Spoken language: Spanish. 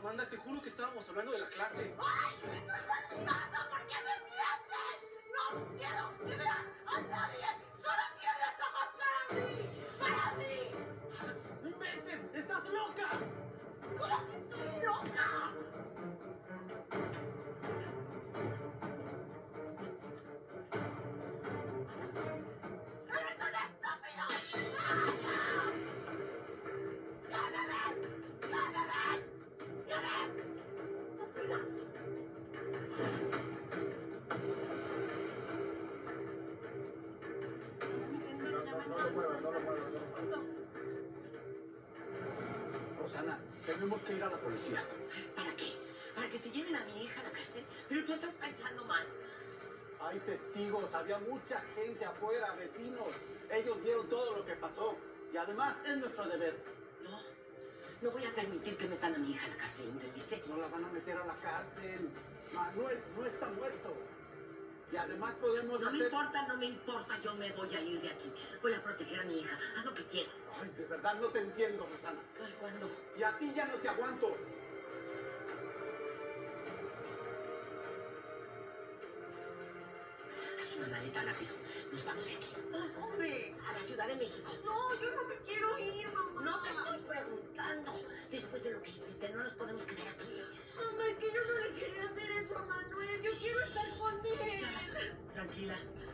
Amanda, te juro que estábamos hablando de la clase. ¡Ay! ¡Me estoy lastimando! ¿Por qué me mientes? ¡No quiero que veas a nadie! ¡Solo quiero los ojos para mí! ¡Para mí! ¡No inventes! ¡Estás loca! ¿Cómo que estoy loca? ¡Eres un estúpido! ¡Vaya! ¡Ya me ves! ¡Ya me ves! ¡Ya ves! ¡Estúpida! No lo muevas. Rosana, tenemos que ir a la policía. ¿Para qué? ¿Para que se lleven a mi hija a la cárcel? Pero tú estás pensando mal. Hay testigos, había mucha gente afuera, vecinos. Ellos vieron todo lo que pasó. Y además es nuestro deber. No, no voy a permitir que metan a mi hija a la cárcel, ¿entendiste? No la van a meter a la cárcel. Manuel no está muerto. Y además podemos No me hacer... importa, no me importa. Yo me voy a ir de aquí. Voy a proteger a mi hija. Haz lo que quieras. Ay, de verdad no te entiendo, Rosana. Ay, ¿cuándo? Y a ti ya no te aguanto. Haz una maleta rápido. Nos vamos de aquí. ¿A dónde? A la Ciudad de México. No, yo no me quiero ir, mamá. No te estoy preguntando. Después de lo que hiciste, no nos podemos quedar aquí. Mamá, es que yo no le quería hacer eso a Manuel. Yo quiero estar con él. Tranquila.